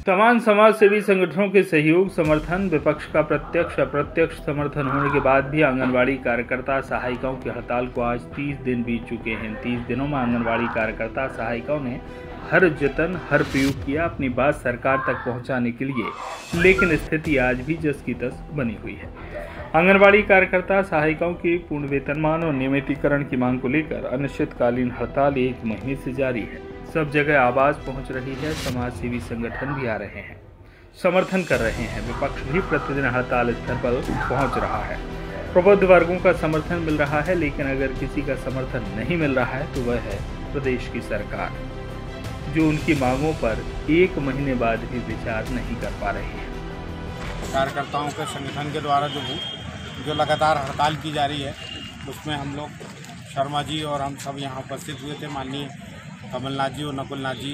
तमाम समाज सेवी संगठनों के सहयोग, समर्थन, विपक्ष का प्रत्यक्ष अप्रत्यक्ष समर्थन होने के बाद भी आंगनबाड़ी कार्यकर्ता सहायिकाओं की हड़ताल को आज 30 दिन बीत चुके हैं। 30 दिनों में आंगनबाड़ी कार्यकर्ता सहायिकाओं ने हर जतन, हर प्रयोग किया अपनी बात सरकार तक पहुंचाने के लिए, लेकिन स्थिति आज भी जस की तस बनी हुई है। आंगनबाड़ी कार्यकर्ता सहायिकाओं की पूर्ण वेतनमान और नियमितीकरण की मांग को लेकर अनिश्चितकालीन हड़ताल 1 महीने से जारी है। सब जगह आवाज पहुंच रही है, समाज सेवी संगठन भी आ रहे हैं, समर्थन कर रहे हैं, विपक्ष भी प्रतिदिन हड़ताल स्तर पर पहुंच रहा है। प्रबुद्ध वर्गों का समर्थन मिल रहा है, लेकिन अगर किसी का समर्थन नहीं मिल रहा है तो वह है प्रदेश की सरकार, जो उनकी मांगों पर 1 महीने बाद भी विचार नहीं कर पा रही है। कार्यकर्ताओं के संगठन के द्वारा जो लगातार हड़ताल की जा रही है, उसमें हम लोग शर्मा जी और हम सब यहाँ उपस्थित हुए थे माननीय कमलनाथ जी और नकुलनाथ जी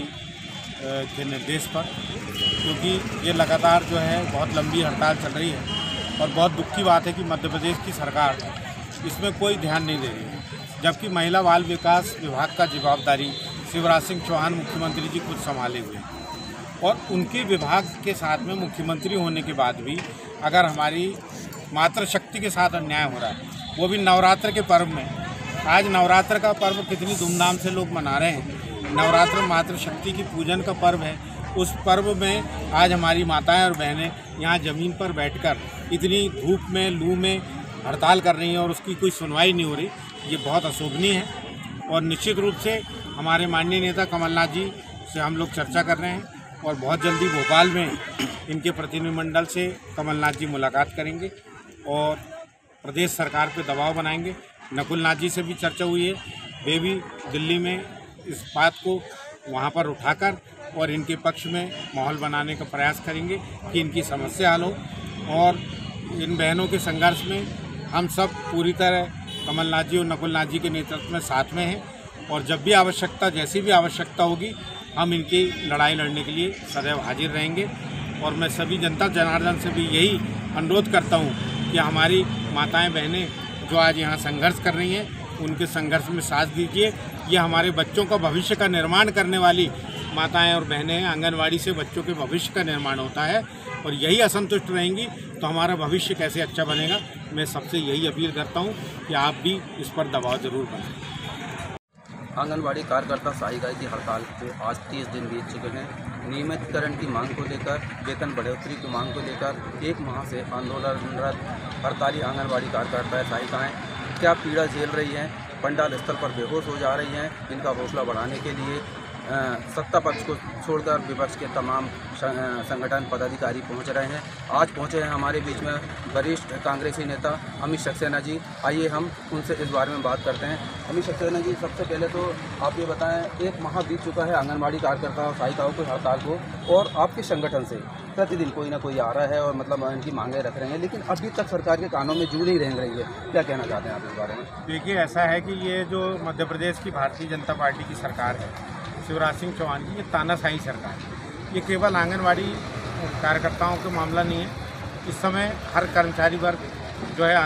के निर्देश पर, क्योंकि ये लगातार जो है बहुत लंबी हड़ताल चल रही है और बहुत दुख की बात है कि मध्य प्रदेश की सरकार इसमें कोई ध्यान नहीं दे रही है, जबकि महिला बाल विकास विभाग का जवाबदारी शिवराज सिंह चौहान मुख्यमंत्री जी खुद संभाले हुए हैं और उनके विभाग के साथ में मुख्यमंत्री होने के बाद भी अगर हमारी मातृशक्ति के साथ अन्याय हो रहा है, वो भी नवरात्र के पर्व में। आज नवरात्र का पर्व कितनी धूमधाम से लोग मना रहे हैं। नवरात्र मातृशक्ति की पूजन का पर्व है। उस पर्व में आज हमारी माताएं और बहनें यहाँ ज़मीन पर बैठकर इतनी धूप में, लू में हड़ताल कर रही हैं और उसकी कोई सुनवाई नहीं हो रही। ये बहुत अशोभनीय है और निश्चित रूप से हमारे माननीय नेता कमलनाथ जी से हम लोग चर्चा कर रहे हैं और बहुत जल्दी भोपाल में इनके प्रतिनिधिमंडल से कमलनाथ जी मुलाकात करेंगे और प्रदेश सरकार पर दबाव बनाएंगे। नकुलनाथ जी से भी चर्चा हुई है, वे भी दिल्ली में इस बात को वहाँ पर उठाकर और इनके पक्ष में माहौल बनाने का प्रयास करेंगे कि इनकी समस्या हल हो। और इन बहनों के संघर्ष में हम सब पूरी तरह कमलनाथ जी और नकुलनाथ जी के नेतृत्व में साथ में हैं और जब भी आवश्यकता, जैसी भी आवश्यकता होगी, हम इनकी लड़ाई लड़ने के लिए सदैव हाजिर रहेंगे। और मैं सभी जनता जनार्दन से भी यही अनुरोध करता हूँ कि हमारी माताएं बहनें जो आज यहाँ संघर्ष कर रही हैं, उनके संघर्ष में साथ दीजिए। ये हमारे बच्चों का भविष्य का निर्माण करने वाली माताएं और बहनें हैं। आंगनवाड़ी से बच्चों के भविष्य का निर्माण होता है और यही असंतुष्ट रहेंगी तो हमारा भविष्य कैसे अच्छा बनेगा। मैं सबसे यही अपील करता हूँ कि आप भी इस पर दबाव जरूर बनाएं। आंगनबाड़ी कार्यकर्ता सहायिकाओं की हड़ताल को आज 30 दिन बीत चुके हैं। नियमितीकरण की मांग को लेकर, वेतन बढ़ोतरी की मांग को लेकर 1 माह से आंदोलनरत हड़ताली आंगनबाड़ी कार्यकर्ता सहायिकाएँ क्या पीड़ा झेल रही हैं। पंडाल स्थल पर बेहोश हो जा रही हैं। इनका हौसला बढ़ाने के लिए सत्ता पक्ष को छोड़कर विपक्ष के तमाम संगठन पदाधिकारी पहुंच रहे हैं। आज पहुंचे हैं हमारे बीच में वरिष्ठ कांग्रेसी नेता अमित सक्सेना जी। आइए हम उनसे इस बारे में बात करते हैं। अमित सक्सेना जी, सबसे पहले तो आप ये बताएं, 1 माह बीत चुका है आंगनबाड़ी कार्यकर्ता और सहायिकाओं की हड़ताल को, और आपके संगठन से प्रतिदिन कोई ना कोई आ रहा है और मतलब इनकी मांगें रख रहे हैं, लेकिन अभी तक सरकार के कानों में जू नहीं रह रही है। क्या कहना चाहते हैं आप इस बारे में? देखिए, ऐसा है कि ये जो मध्य प्रदेश की भारतीय जनता पार्टी की सरकार है, शिवराज सिंह चौहान की, ये तानाशाही सरकार है। ये केवल आंगनवाड़ी कार्यकर्ताओं का मामला नहीं है। इस समय हर कर्मचारी वर्ग जो है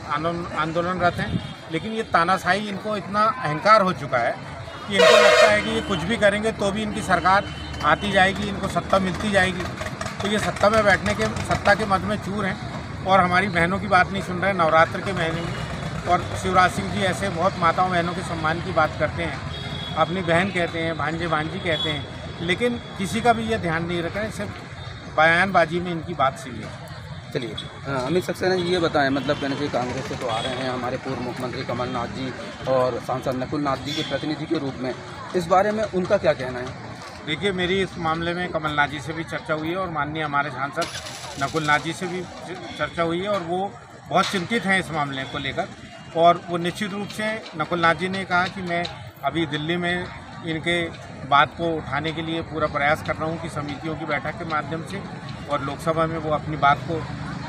आंदोलनरत हैं, लेकिन ये तानाशाही, इनको इतना अहंकार हो चुका है कि इनको लगता है कि ये कुछ भी करेंगे तो भी इनकी सरकार आती जाएगी, इनको सत्ता मिलती जाएगी। तो ये सत्ता में बैठने के, सत्ता के मद में चूर हैं और हमारी बहनों की बात नहीं सुन रहे। नवरात्र के महीने में और शिवराज सिंह जी ऐसे बहुत माताओं बहनों के सम्मान की बात करते हैं, अपनी बहन कहते हैं, भांजे भांजी कहते हैं, लेकिन किसी का भी ये ध्यान नहीं रखा है, सिर्फ बयानबाजी में इनकी बात सही है। चलिए अमित सक्सेना जी, ये बताएं, मतलब कहना चाहिए कांग्रेस से तो आ रहे हैं हमारे पूर्व मुख्यमंत्री कमलनाथ जी और सांसद नकुलनाथ जी के प्रतिनिधि के रूप में, इस बारे में उनका क्या कहना है? देखिए, मेरी इस मामले में कमलनाथ जी से भी चर्चा हुई है और माननीय हमारे सांसद नकुलनाथ जी से भी चर्चा हुई है और वो बहुत चिंतित हैं इस मामले को लेकर। और वो निश्चित रूप से नकुलनाथ जी ने कहा कि मैं अभी दिल्ली में इनके बात को उठाने के लिए पूरा प्रयास कर रहा हूं कि समितियों की बैठक के माध्यम से और लोकसभा में वो अपनी बात को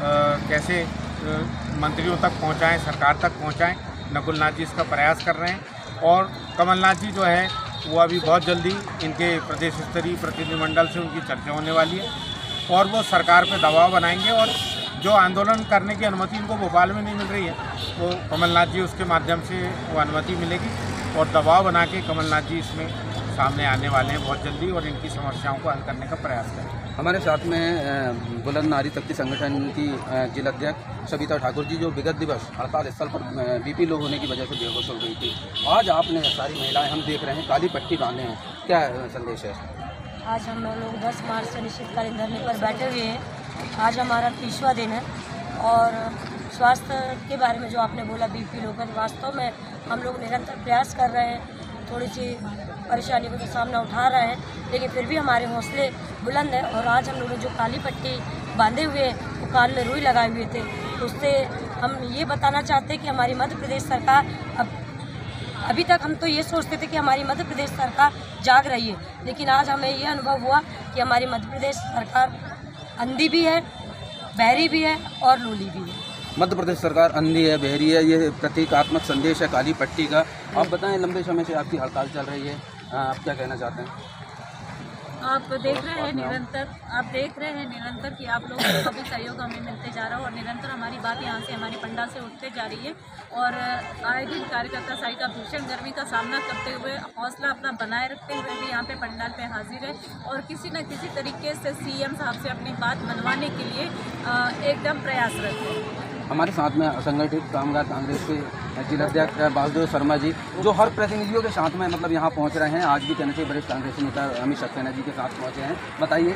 कैसे मंत्रियों तक पहुंचाएं, सरकार तक पहुंचाएं। नकुलनाथ जी इसका प्रयास कर रहे हैं और कमलनाथ जी जो है वो अभी बहुत जल्दी इनके प्रदेश स्तरीय प्रतिनिधिमंडल से उनकी चर्चा होने वाली है और वो सरकार पर दबाव बनाएंगे और जो आंदोलन करने की अनुमति इनको भोपाल में नहीं मिल रही है, तो कमलनाथ जी उसके माध्यम से वो अनुमति मिलेगी और दबाव बना के कमलनाथ जी इसमें सामने आने वाले हैं बहुत जल्दी और इनकी समस्याओं को हल करने का प्रयास करें। हमारे साथ में बुलंद नारी शक्ति संगठन की जिलाध्यक्ष सविता ठाकुर जी, जो विगत दिवस हड़ताल स्थल पर बीपी लो होने की वजह से बेहोश हो गई थी। आज आपने सारी महिलाएं हम देख रहे हैं काली पट्टी बांधे हैं, क्या संदेश है? आज हम लोग 10 मार्च से अनिश्चितकालीन धरने पर बैठे हुए हैं। आज हमारा 30वां दिन है और स्वास्थ्य के बारे में जो आपने बोला बीपी लो का, वास्तव में हम लोग निरंतर प्रयास कर रहे हैं, थोड़ी सी परेशानी को तो सामना उठा रहे हैं, लेकिन फिर भी हमारे हौसले बुलंद हैं। और आज हम लोग जो काली पट्टी बांधे हुए वो कान में रुई लगाए हुए थे, तो उससे हम ये बताना चाहते हैं कि हमारी मध्य प्रदेश सरकार अभी तक हम तो ये सोचते थे कि हमारी मध्य प्रदेश सरकार जाग रही है, लेकिन आज हमें ये अनुभव हुआ कि हमारी मध्य प्रदेश सरकार अंधी भी है, बहरी भी है और लूली भी है। मध्य प्रदेश सरकार अंधी है, बहरी है, ये प्रतीकात्मक संदेश है काली पट्टी का। आप बताएं, लंबे समय से आपकी हड़ताल चल रही है, आप क्या कहना चाहते हैं? आप देख रहे हैं निरंतर कि आप लोगों का भी सहयोग हमें मिलते जा रहा है और निरंतर हमारी बात यहाँ से हमारी पंडाल से उठते जा रही है। और आए दिन कार्यकर्ता साई का भीषण गर्मी का सामना करते हुए हौसला अपना बनाए रखते हुए भी यहाँ पे पंडाल पे हाजिर है और किसी न किसी तरीके से सीएम साहब से अपनी बात मनवाने के लिए एकदम प्रयासरत है। हमारे साथ में असंगठित कामगार कांग्रेस के जिलाध्यक्ष बासुदेव शर्मा जी, जो हर प्रतिनिधियों के साथ में मतलब यहाँ पहुँच रहे हैं। आज भी कहने से वरिष्ठ कांग्रेसी नेता अमित सक्सेना जी के साथ पहुँचे हैं, बताइए।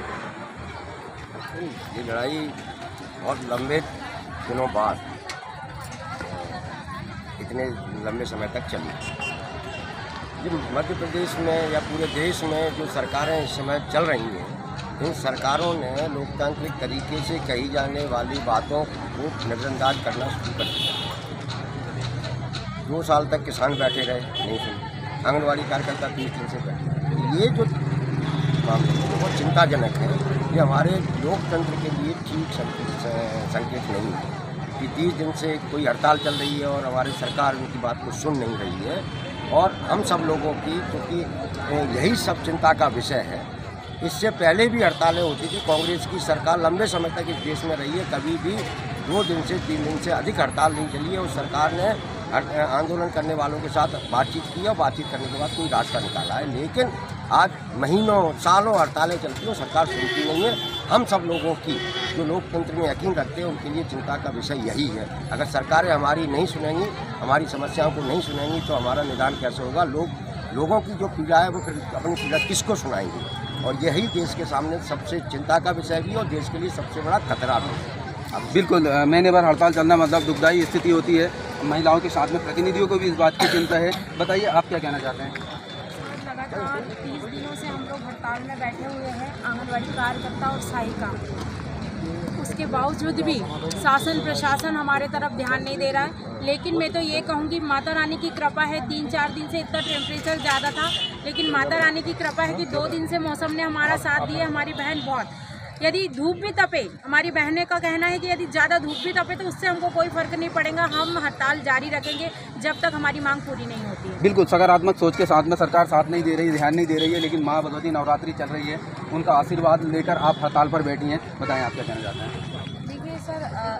ये लड़ाई बहुत लंबे दिनों बाद इतने लंबे समय तक चली। ये मध्य प्रदेश में या पूरे देश में जो सरकारें इस समय चल रही हैं, इन सरकारों ने लोकतांत्रिक तरीके से कही जाने वाली बातों को नज़रअंदाज करना शुरू कर दिया। 2 साल तक किसान बैठे रहे, नहीं सुने। आंगनबाड़ी कार्यकर्ता 30 दिन से बैठे। ये जो मामले बहुत चिंताजनक है, ये हमारे लोकतंत्र के लिए ठीक संकेत नहीं है कि 30 दिन से कोई हड़ताल चल रही है और हमारी सरकार उनकी बात को सुन नहीं रही है। और हम सब लोगों की, क्योंकि यही सब चिंता का विषय है। इससे पहले भी हड़तालें होती थी, कांग्रेस की सरकार लंबे समय तक इस देश में रही है, कभी भी 2 दिन से 3 दिन से अधिक हड़ताल नहीं चली है। उस सरकार ने आंदोलन करने वालों के साथ बातचीत की और बातचीत करने के बाद कोई रास्ता निकाला है। लेकिन आज महीनों सालों हड़तालें चलती हैं, सरकार सुनती नहीं है। हम सब लोगों की जो लोकतंत्र में यकीन रखते हैं उनके लिए चिंता का विषय यही है। अगर सरकारें हमारी नहीं सुनेंगी, हमारी समस्याओं को नहीं सुनेंगी, तो हमारा निदान कैसे होगा? लोगों की जो पीड़ा है वो फिर अपनी पीड़ा किसको सुनाएंगे? और यही देश के सामने सबसे चिंता का विषय भी और देश के लिए सबसे बड़ा खतरा भी है। बिल्कुल, महीने भर हड़ताल चलना मतलब दुखदायी स्थिति होती है। महिलाओं के साथ में प्रतिनिधियों को भी इस बात की चिंता है। बताइए, आप क्या कहना चाहते हैं? लगातार 30 दिनों से हम लोग हड़ताल में बैठे हुए हैं, आंगनबाड़ी कार्यकर्ता और सहायिका। उसके बावजूद भी शासन प्रशासन हमारे तरफ ध्यान नहीं दे रहा है। लेकिन मैं तो ये कहूँगी, माता रानी की कृपा है। 3-4 दिन से इतना टेम्परेचर ज़्यादा था, लेकिन माता रानी की कृपा है कि 2 दिन से मौसम ने हमारा साथ दिया। हमारी बहन बहुत, यदि धूप भी तपे, हमारी बहनें का कहना है कि यदि ज़्यादा धूप भी तपे तो उससे हमको कोई फ़र्क नहीं पड़ेगा, हम हड़ताल जारी रखेंगे जब तक हमारी मांग पूरी नहीं होती है। बिल्कुल, सकारात्मक सोच के साथ में सरकार साथ नहीं दे रही, ध्यान नहीं दे रही है, लेकिन माँ भगवती नवरात्रि चल रही है, उनका आशीर्वाद लेकर आप हड़ताल पर बैठी हैं। बताएं, आप क्या कहना चाहते हैं? देखिए सर,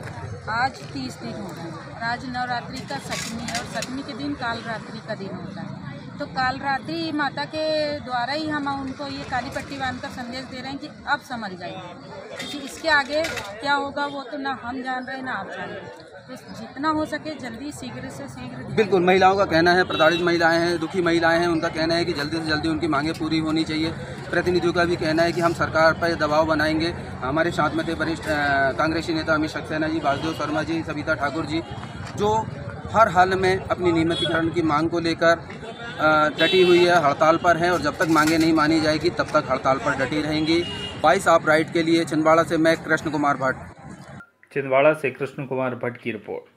आज 30 दिन हो गए। आज नवरात्रि का 7वीं है और 7वीं के दिन काल रात्रि का दिन होता है। तो काल रात्रि माता के द्वारा ही हम उनको ये काली पट्टी बांधकर संदेश दे रहे हैं कि अब समझ जाइए, क्योंकि इसके आगे क्या होगा वो तो ना हम जान रहे ना आप जान रहे। तो जितना हो सके जल्दी शीघ्र से शीघ्र। बिल्कुल, महिलाओं का कहना है, प्रताड़ित महिलाएं हैं, दुखी महिलाएं हैं, उनका कहना है कि जल्दी से जल्दी उनकी मांगें पूरी होनी चाहिए। प्रतिनिधियों का भी कहना है कि हम सरकार पर दबाव बनाएंगे। हमारे साथ में थे वरिष्ठ कांग्रेसी नेता अमित सक्सेना जी, बासुदेव शर्मा जी, सविता ठाकुर जी, जो हर हाल में अपनी नियमितीकरण की मांग को लेकर डटी हुई है, हड़ताल पर है और जब तक मांगे नहीं मानी जाएगी तब तक हड़ताल पर डटी रहेंगी। 22 आप राइट के लिए छिंदवाड़ा से मैं कृष्ण कुमार भट्ट। छिंदवाड़ा से कृष्ण कुमार भट्ट की रिपोर्ट।